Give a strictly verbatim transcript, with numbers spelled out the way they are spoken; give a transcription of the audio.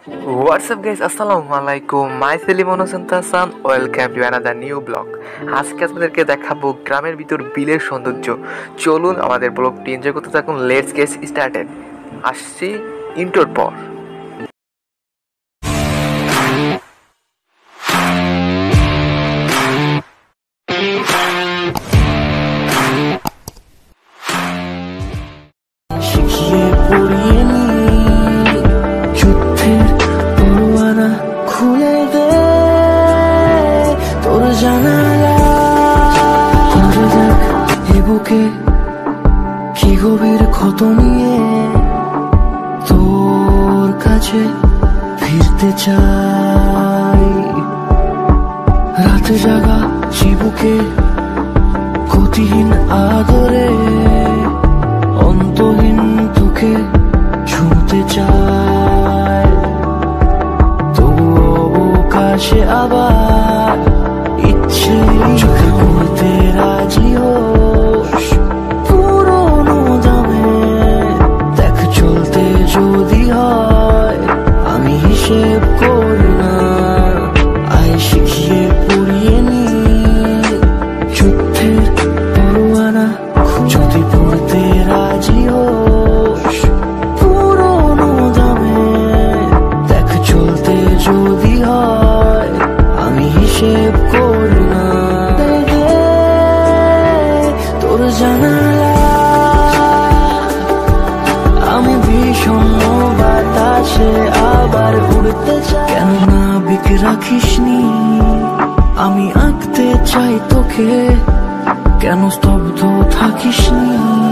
WhatsApp guys, আসসালামু আলাইকুম। My Selim innocent Hasan, welcome to another new blog. আজকে আপনাদেরকে দেখাবো গ্রামের ভিতর বিলের সৌন্দর্য। চলুন আমাদের ব্লগটি এনজয় করতে থাকুন। Let's get started. আসছি ইন্টোর পর। শিখিয়ে পড়িয়ে নিয়ে যুদ্ধের পরোয়ানা খুলে দে তোর জানালা। করে দেখ এ বুকে কি গভীর ক্ষত নিয়ে তোর কাছে ফিরতে চাই। রাতে জাগা চিবুকে গতিহীন আদরে অন্তহীন তোকে ছুঁতে চায়। তবু অবকাশে আবার ইচ্ছে চোখে পড়তে রাজি হোস পুরোনো দামে। দেখ চলতে যদি হয় আমি হিসেব করি না। আয় শিখিয়ে পড়িয়ে নি যুদ্ধের পরোয়ানা যদি পড়তে রাজি হোস পুরোনো দামে। দেখ চলতে যদি হয় আমি হিসেব করি না। তোর জানালা আমি বিষণ্ণ বাতাসে আবার উড়তে চাই। কেন না বিক রাখিসনি আমি আঁকতে চাই তোকে। কেন স্তব্ধ থাকিসনি